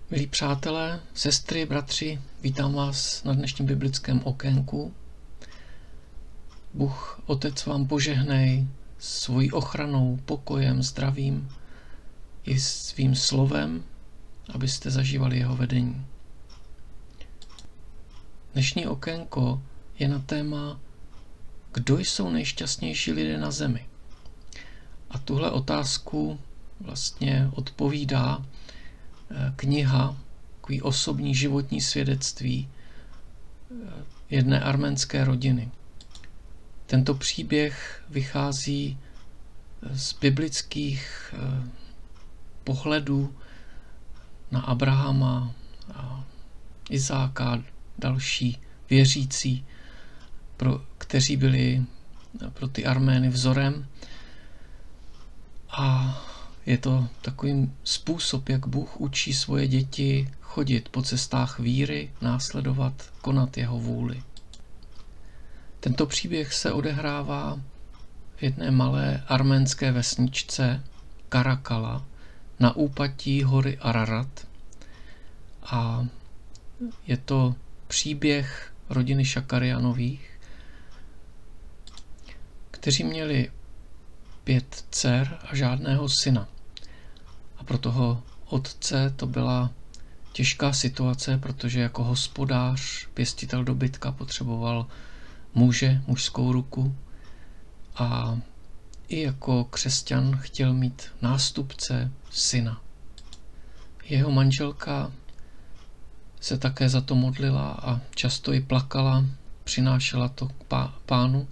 Milí přátelé, sestry, bratři, vítám vás na dnešním biblickém okénku. Bůh Otec vám požehnej svojí ochranou, pokojem, zdravím i svým slovem, abyste zažívali jeho vedení. Dnešní okénko je na téma, kdo jsou nejšťastnější lidé na zemi. A tuhle otázku vlastně odpovídá kniha, takový osobní životní svědectví jedné arménské rodiny. Tento příběh vychází z biblických pohledů na Abrahama, Izáka a další věřící, kteří byli pro ty Armény vzorem. A je to takový způsob, jak Bůh učí svoje děti chodit po cestách víry, následovat, konat jeho vůli. Tento příběh se odehrává v jedné malé arménské vesničce Karakala na úpatí hory Ararat. A je to příběh rodiny Šakarianových, kteří měli 5 dcer a žádného syna. A pro toho otce to byla těžká situace, protože jako hospodář, pěstitel dobytka potřeboval muže, mužskou ruku a i jako křesťan chtěl mít nástupce, syna. Jeho manželka se také za to modlila a často i plakala, přinášela to k Pánu.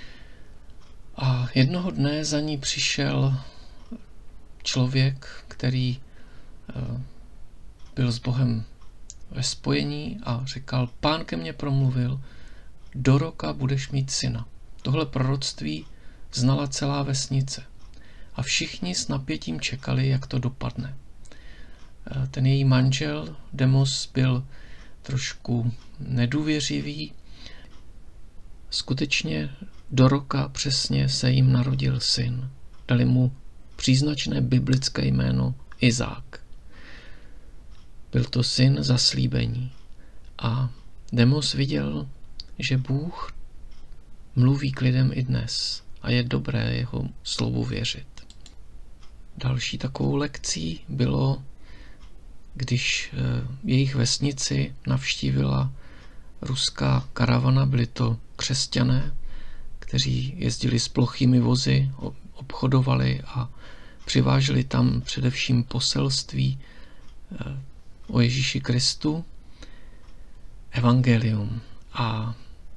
A jednoho dne za ní přišel člověk, který byl s Bohem ve spojení a říkal: Pán ke mně promluvil, do roka budeš mít syna. Tohle proroctví znala celá vesnice a všichni s napětím čekali, jak to dopadne. Ten její manžel Demos byl trošku nedůvěřivý. Skutečně do roka přesně se jim narodil syn. Dali mu příznačné biblické jméno Izák. Byl to syn zaslíbení. A Demos viděl, že Bůh mluví k lidem i dnes a je dobré jeho slovu věřit. Další takovou lekcí bylo, když jejich vesnici navštívila ruská karavana, byli to křesťané, kteří jezdili s plochými vozy, obchodovali a přiváželi tam především poselství o Ježíši Kristu, evangelium. A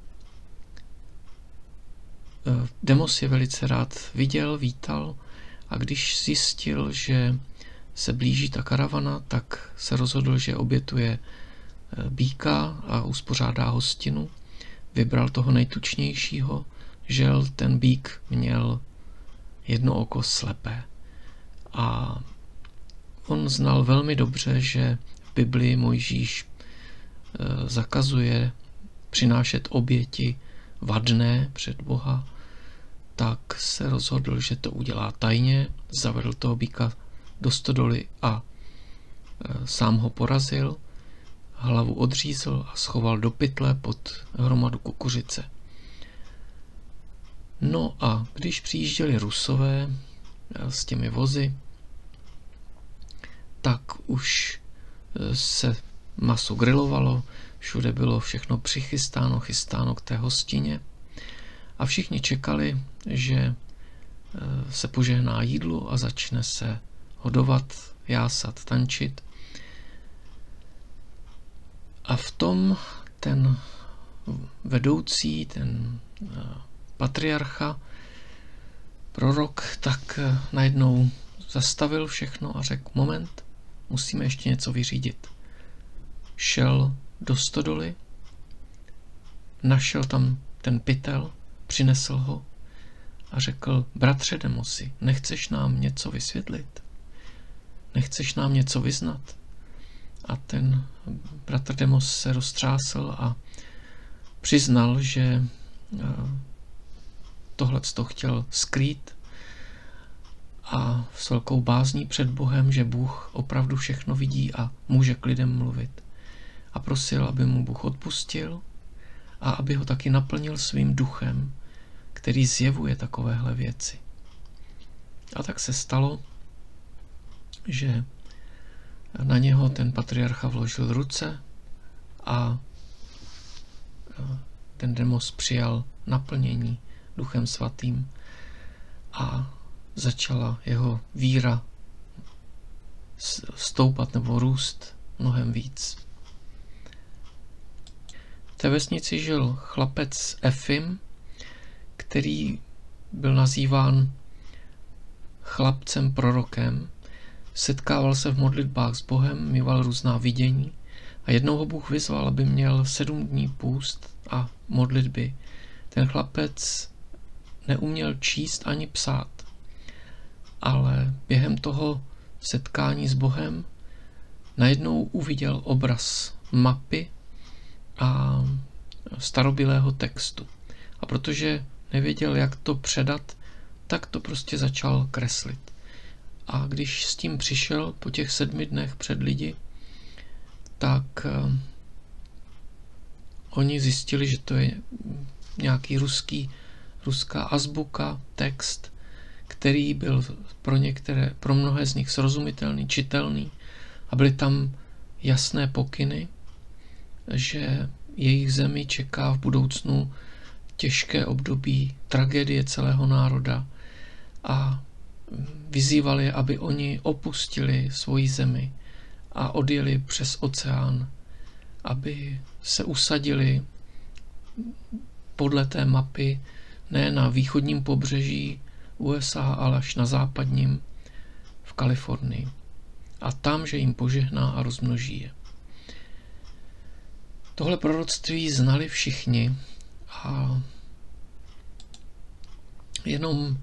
Demos je velice rád viděl, vítal, a když zjistil, že se blíží ta karavana, tak se rozhodl, že obětuje býka a uspořádá hostinu. Vybral toho nejtučnějšího, žel ten býk měl jedno oko slepé. A on znal velmi dobře, že v Biblii Mojžíš zakazuje přinášet oběti vadné před Boha, tak se rozhodl, že to udělá tajně, zavedl toho býka do stodoly a sám ho porazil, hlavu odřízl a schoval do pytle pod hromadu kukuřice. No a když přijížděli Rusové s těmi vozy, tak už se maso grilovalo, všude bylo všechno přichystáno, chystáno k té hostině a všichni čekali, že se požehná jídlo a začne se hodovat, jásat, tančit. A v tom ten vedoucí, ten patriarcha, prorok, tak najednou zastavil všechno a řekl: moment, musíme ještě něco vyřídit. Šel do stodoly, našel tam ten pytel, přinesl ho a řekl: bratře Demosi, nechceš nám něco vysvětlit? Nechceš nám něco vyznat? A ten bratr Demos se roztřásl a přiznal, že tohleto chtěl skrýt a s velkou bázní před Bohem, že Bůh opravdu všechno vidí a může k lidem mluvit. A prosil, aby mu Bůh odpustil a aby ho taky naplnil svým duchem, který zjevuje takovéhle věci. A tak se stalo, že na něho ten patriarcha vložil ruce a ten Demos přijal naplnění Duchem Svatým a začala jeho víra stoupat nebo růst mnohem víc. V té vesnici žil chlapec Efim, který byl nazýván chlapcem prorokem. Setkával se v modlitbách s Bohem, míval různá vidění a jednou ho Bůh vyzval, aby měl 7 dní půst a modlitby. Ten chlapec neuměl číst ani psát, ale během toho setkání s Bohem najednou uviděl obraz mapy a starobylého textu. A protože nevěděl, jak to předat, tak to prostě začal kreslit. A když s tím přišel po těch 7 dnech před lidi, tak oni zjistili, že to je nějaký ruská azbuka, text, který byl pro mnohé z nich srozumitelný, čitelný a byly tam jasné pokyny, že jejich zemi čeká v budoucnu těžké období tragédie celého národa a vyzývali, aby oni opustili svoji zemi a odjeli přes oceán, aby se usadili podle té mapy ne na východním pobřeží USA, ale až na západním v Kalifornii. A tam, že jim požehná a rozmnoží je. Tohle proroctví znali všichni a jenom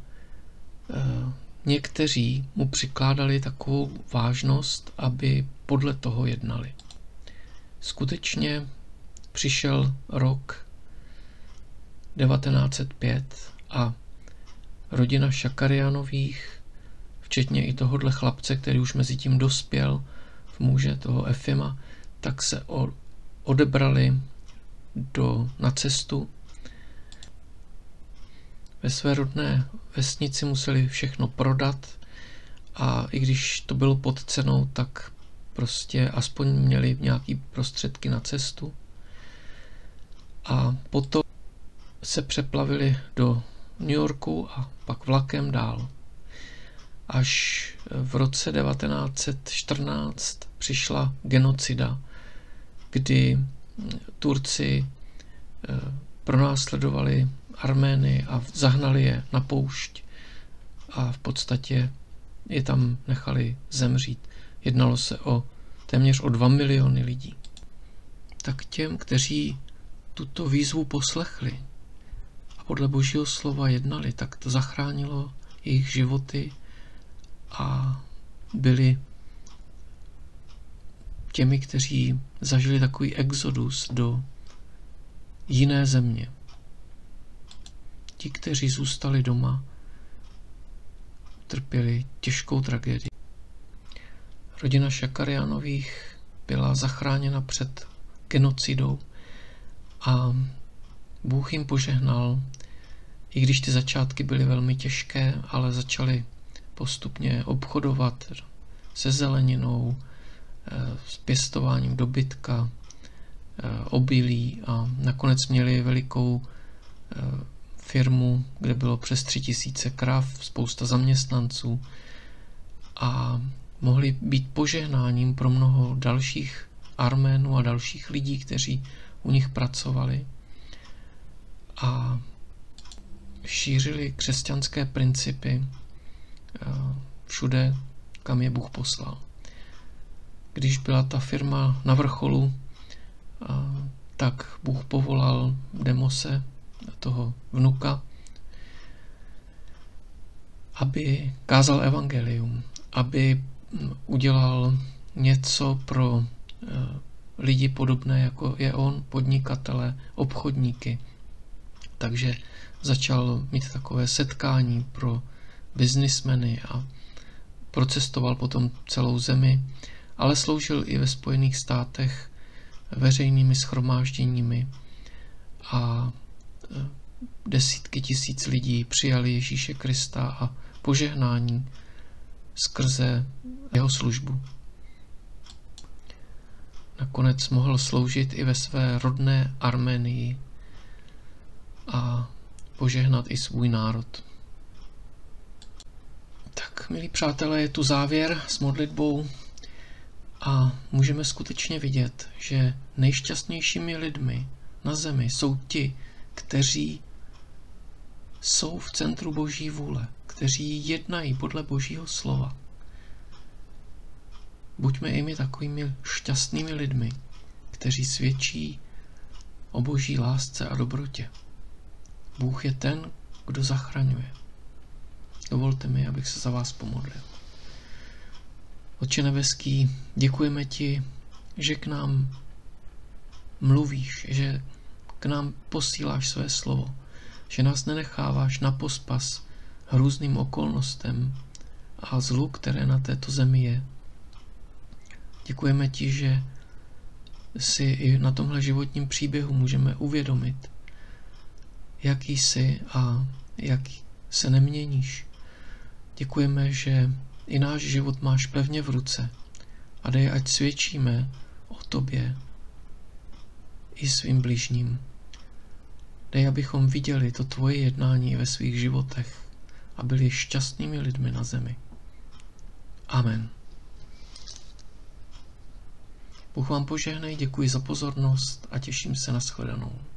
někteří mu přikládali takovou vážnost, aby podle toho jednali. Skutečně přišel rok 1905 a rodina Šakarianových, včetně i tohohle chlapce, který už mezi tím dospěl v muže, toho Efima, tak se odebrali na cestu. Ve své rodné vesnici museli všechno prodat a i když to bylo pod cenou, tak prostě aspoň měli nějaký prostředky na cestu. A potom se přeplavili do New Yorku a pak vlakem dál. Až v roce 1914 přišla genocida, kdy Turci pronásledovali Armény a zahnali je na poušť a v podstatě je tam nechali zemřít. Jednalo se téměř o 2 miliony lidí. Tak těm, kteří tuto výzvu poslechli a podle Božího slova jednali, tak to zachránilo jejich životy a byli těmi, kteří zažili takový exodus do jiné země. Ti, kteří zůstali doma, trpěli těžkou tragédii. Rodina Šakarianových byla zachráněna před genocidou a Bůh jim požehnal, i když ty začátky byly velmi těžké, ale začali postupně obchodovat se zeleninou, s pěstováním dobytka, obilí a nakonec měli velikou firmu, kde bylo přes 3000 krav, spousta zaměstnanců a mohli být požehnáním pro mnoho dalších Arménů a dalších lidí, kteří u nich pracovali a šířili křesťanské principy všude, kam je Bůh poslal. Když byla ta firma na vrcholu, tak Bůh povolal Demose, toho vnuka, aby kázal evangelium, aby udělal něco pro lidi podobné, jako je on, podnikatele, obchodníky. Takže začal mít takové setkání pro biznismeny a procestoval potom celou zemi, ale sloužil i ve Spojených státech veřejnými shromážděními a desítky tisíc lidí přijali Ježíše Krista a požehnání skrze jeho službu. Nakonec mohl sloužit i ve své rodné Arménii a požehnat i svůj národ. Tak, milí přátelé, je tu závěr s modlitbou a můžeme skutečně vidět, že nejšťastnějšími lidmi na zemi jsou ti, kteří jsou v centru Boží vůle, kteří jednají podle Božího slova. Buďme i my takovými šťastnými lidmi, kteří svědčí o Boží lásce a dobrotě. Bůh je ten, kdo zachraňuje. Dovolte mi, abych se za vás pomodlil. Otče nebeský, děkujeme ti, že k nám mluvíš, že k nám posíláš své slovo, že nás nenecháváš na pospas hrůzným okolnostem a zlu, které na této zemi je. Děkujeme ti, že si i na tomhle životním příběhu můžeme uvědomit, jaký jsi a jak se neměníš. Děkujeme, že i náš život máš pevně v ruce a dej, ať svědčíme o tobě i svým bližním. Dej, abychom viděli to tvoje jednání ve svých životech a byli šťastnými lidmi na zemi. Amen. Bůh vám požehnej, děkuji za pozornost a těším se na shledanou.